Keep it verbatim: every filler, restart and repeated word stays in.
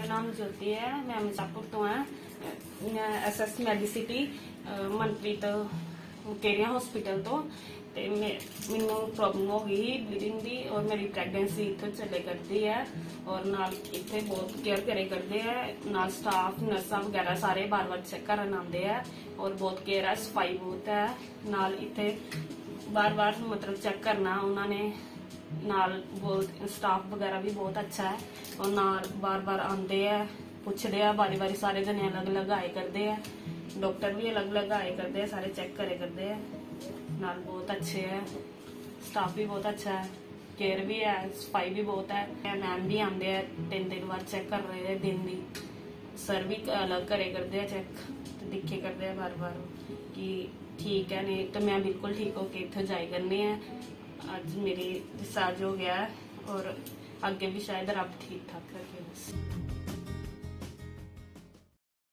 नाम ज्योति है, मैं मिर्जापुर तो है। एस एस मैडिसिटी मनप्रीत केरिया हॉस्पिटल तो ते मैनू प्रॉब्लम हो गई ब्लीडिंग की और मेरी प्रैगनेंसी इत्थे चले करती है और नाल इत्थे बहुत केयर करे करते हैं। नाल स्टाफ नर्सा वगैरह सारे बार बार चेक करन आते हैं और बहुत केयर है, सफाई बहुत है। नाल इत्थे बार बार मतलब चेक करना उन्होंने नाल बहुत स्टाफ वगैरह भी बहुत अच्छा है और नाल बार बार आते हैं पूछते हैं बारी बारी सारे जने अलग अलग आए करते हैं, डॉक्टर भी अलग अलग आए करते हैं, सारे चेक करे करते हैं। नाल बहुत अच्छे है, स्टाफ भी बहुत अच्छा है, केयर भी है, सफाई भी बहुत है। मैम भी आते हैं तीन दिन बाद चेक कर रहे हैं दिन दी, सर भी अलग करे करते हैं चेक तो दिखे करते हैं बार बार कि ठीक है नहीं तो मैं बिल्कुल ठीक होके इत्थों जाई करनी है। आज मेरी डिस्चार्ज हो गया है और आगे भी शायद रब ठीक ठाक रखे बस।